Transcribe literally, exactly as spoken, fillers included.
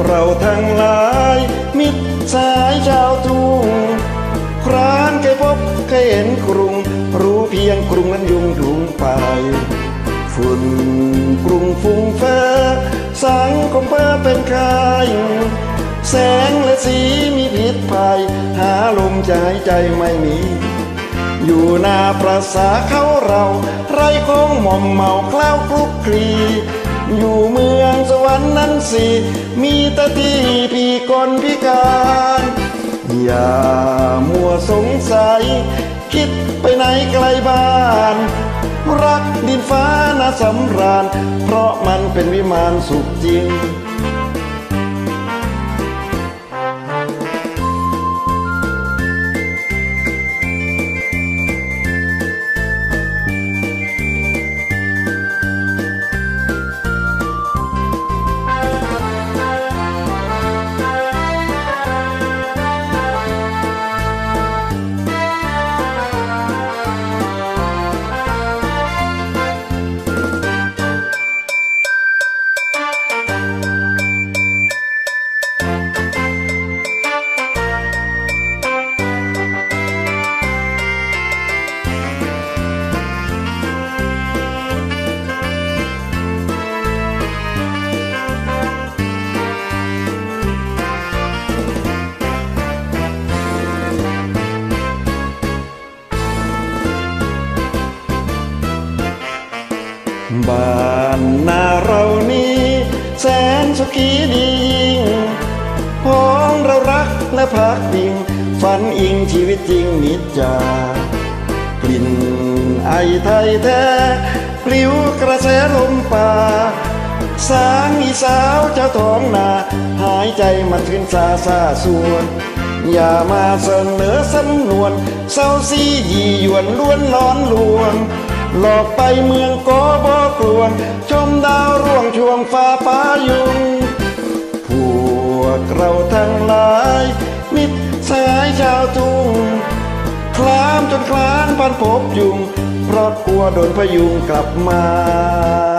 เราทั้งหลายมิตรสายชาวทุ่งครานเคยพบเคยเห็นกรุงรู้เพียงกรุงนั้นยุ่งถุงไปฝุ่นกรุงฟุ้งเฟ้อสังคมเพ้อเป็นไข้แสงและสีมีพิษภัยหาลมจะหายใจไม่มีอยู่หน้าปราสาทเขาเราไร้ของหม่อมเมาคล้าวคลุกคลีอยู่เมืองสวรรค์นั้นสิมีแต่ที่พิกลพิการอย่ามัวสงสัยคิดไปไหนไกลบ้านรักดินฟ้าน่าสำราญเพราะมันเป็นวิมานสุขจริงบ้านนาเรานี้แสนสุขีดียิ่งพ้องเรารักและพักพิงฝันอิงชีวิตจริงนิจจากลิ่นไอไทยแท้ปลิวกระแสลมป่าสางอีสาวเจ้าท้องนาหายใจมันขึ้นซาซาสวนอย่ามาเสนอสำนวนเศร้าซียี่หยวนล้วนล้อนลวงหลอกไปเมืองโกบอกลวงชมดาวร่วงช่วงฟ้าฟ้ายุงพวกเราทั้งหลายมิตรสายชาวทุ่งคลามจนคลานพันพบยุงเพราะกลัวโดนพยุงกลับมา